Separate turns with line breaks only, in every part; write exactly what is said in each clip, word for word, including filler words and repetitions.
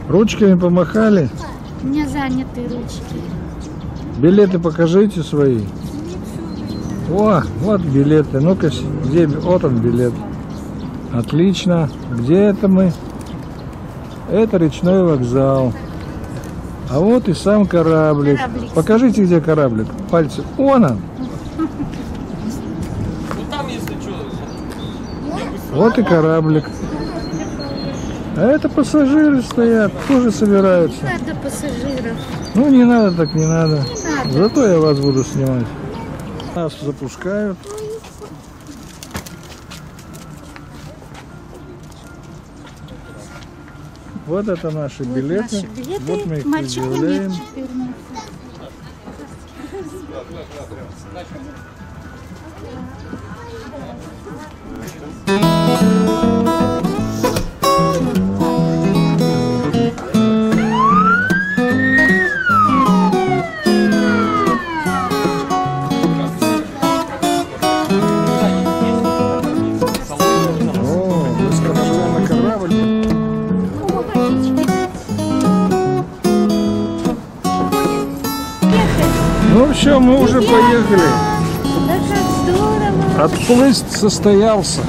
Ручками помахали?
У меня заняты ручки.
Билеты покажите свои. О, вот билеты. Ну-ка, где? Вот он билет. Отлично. Где это мы? Это речной вокзал. А вот и сам кораблик.
Кораблик.
Покажите, где кораблик. Пальцы. Вон он. Вот и кораблик. А это пассажиры стоят, тоже собираются.
Не надо пассажиров.
Ну не надо, так не надо.
Не надо.
Зато я вас буду снимать. Нас запускают. Вот это наши
Вот
билеты.
наши билеты.
Вот мы их
Мальчикам
предъявляем.
нет четырнадцати.
Ну все, мы уже поехали.
Да как здорово.
Отплыть состоялся.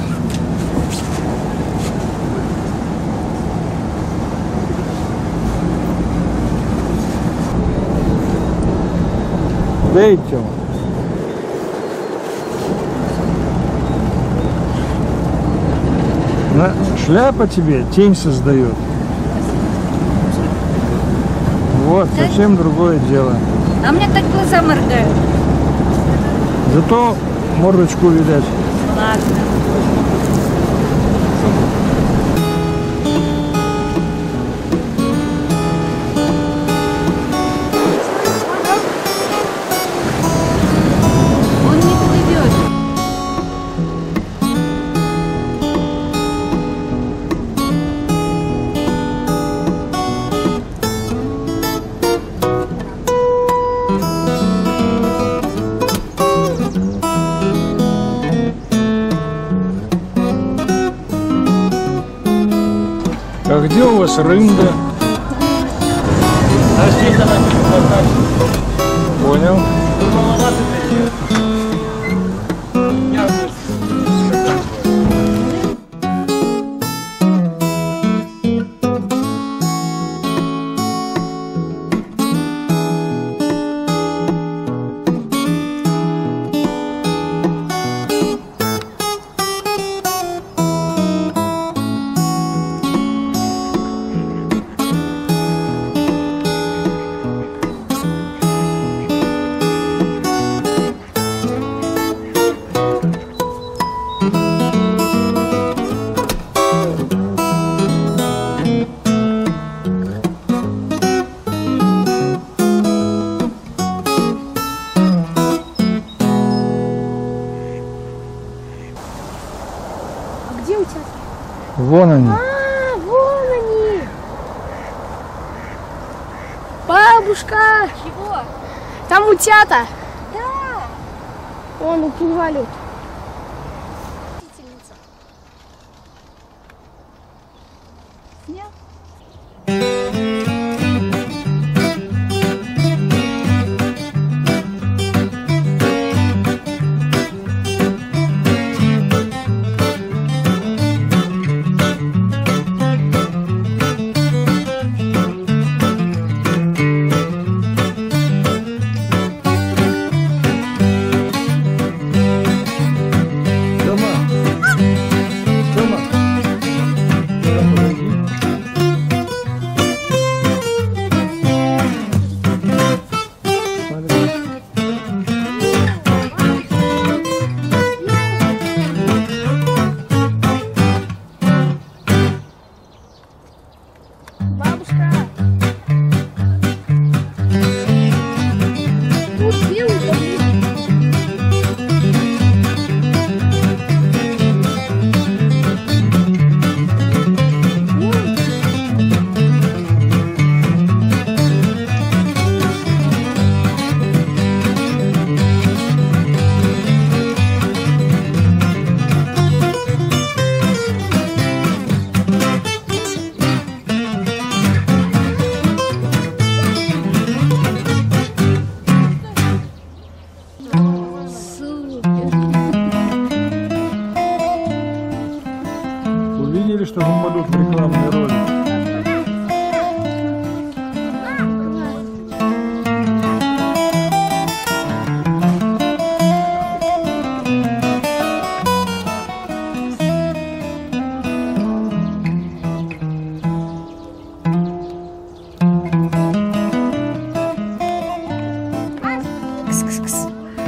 Дайте. На, шляпа тебе тень создает. Вот, совсем другое дело.
А мне так глаза моргают.
Зато мордочку видать.
Ладно. Он не плывет.
А где у вас рында?
А здесь она
Понял.
Где у тебя?
Вон они.
А, вон они. Бабушка. Чего? Там утята. Да. Вон уплывали. Снял?
попадут в рекламный ролик.
Кс-кс-кс.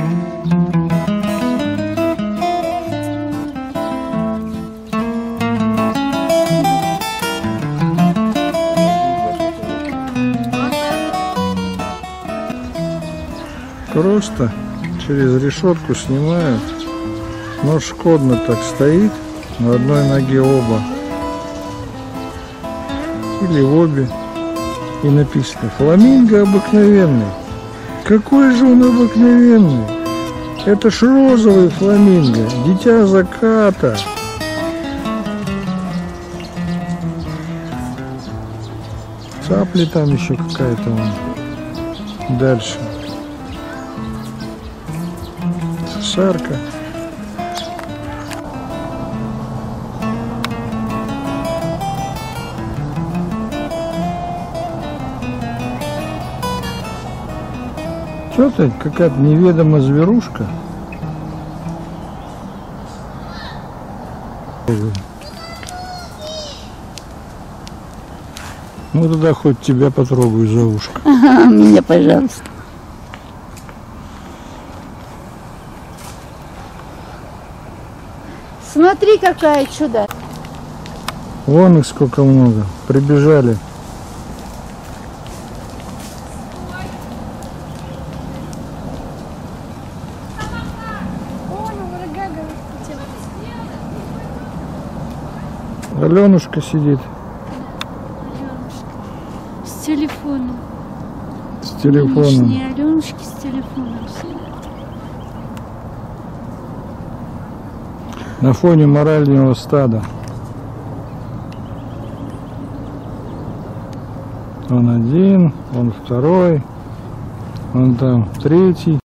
Просто через решетку снимают. Но шкодно так стоит. На одной ноге оба. Или в обе. И написано: фламинго обыкновенный. Какой же он обыкновенный? Это ж розовый фламинго. Дитя заката. Цапли там еще какая-то вон. Дальше. Цесарка. Что ты, какая-то неведомая зверушка? Ну тогда хоть тебя потрогаю за ушко.
Ага, меня, пожалуйста.
Смотри, какая чудо.
Вон их сколько много. Прибежали.
О, на врага говорит.
Аленушка сидит
С телефоном.
с телефоном.
Нынешние Аленушки с телефоном.
На фоне морального стада. Он один, он второй, он там третий.